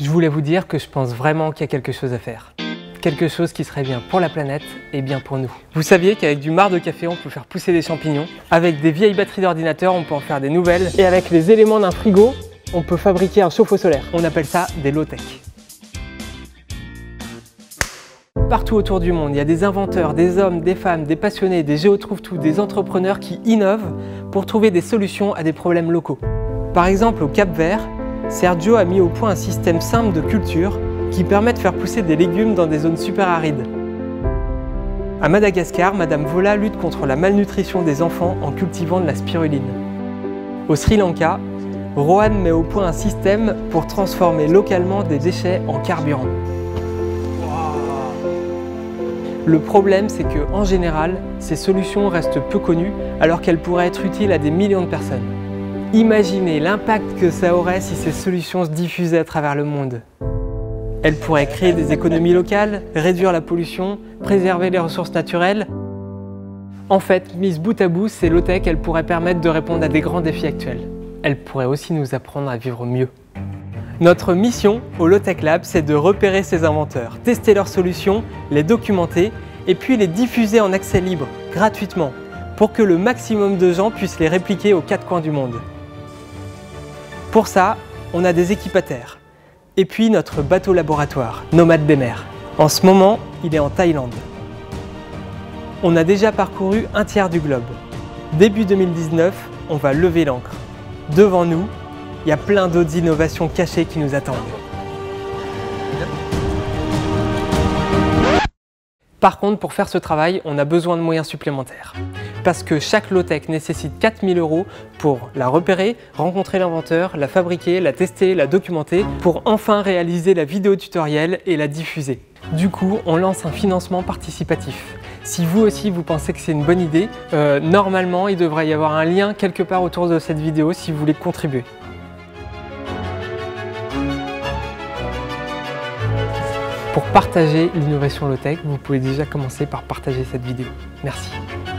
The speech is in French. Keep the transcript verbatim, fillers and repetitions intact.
je voulais vous dire que je pense vraiment qu'il y a quelque chose à faire. Quelque chose qui serait bien pour la planète et bien pour nous. Vous saviez qu'avec du marc de café, on peut faire pousser des champignons. Avec des vieilles batteries d'ordinateur, on peut en faire des nouvelles. Et avec les éléments d'un frigo, on peut fabriquer un chauffe-eau solaire. On appelle ça des low-tech. Partout autour du monde, il y a des inventeurs, des hommes, des femmes, des passionnés, des géotrouve-tout, des entrepreneurs qui innovent pour trouver des solutions à des problèmes locaux. Par exemple, au Cap-Vert, Sergio a mis au point un système simple de culture qui permet de faire pousser des légumes dans des zones super arides. À Madagascar, Madame Vola lutte contre la malnutrition des enfants en cultivant de la spiruline. Au Sri Lanka, Rohan met au point un système pour transformer localement des déchets en carburant. Le problème, c'est que, en général, ces solutions restent peu connues alors qu'elles pourraient être utiles à des millions de personnes. Imaginez l'impact que ça aurait si ces solutions se diffusaient à travers le monde. Elles pourraient créer des économies locales, réduire la pollution, préserver les ressources naturelles. En fait, mises bout à bout, ces low-tech, elles pourraient permettre de répondre à des grands défis actuels. Elles pourraient aussi nous apprendre à vivre mieux. Notre mission au Low-Tech Lab, c'est de repérer ces inventeurs, tester leurs solutions, les documenter et puis les diffuser en accès libre, gratuitement, pour que le maximum de gens puissent les répliquer aux quatre coins du monde. Pour ça, on a des équipes à terre. Et puis notre bateau laboratoire, Nomade des mers. En ce moment, il est en Thaïlande. On a déjà parcouru un tiers du globe. Début deux mille dix-neuf, on va lever l'ancre. Devant nous, il y a plein d'autres innovations cachées qui nous attendent. Par contre, pour faire ce travail, on a besoin de moyens supplémentaires. Parce que chaque low-tech nécessite quatre mille euros pour la repérer, rencontrer l'inventeur, la fabriquer, la tester, la documenter, pour enfin réaliser la vidéo tutoriel et la diffuser. Du coup, on lance un financement participatif. Si vous aussi vous pensez que c'est une bonne idée, euh, normalement il devrait y avoir un lien quelque part autour de cette vidéo si vous voulez contribuer. Pour partager l'innovation low-tech, vous pouvez déjà commencer par partager cette vidéo. Merci.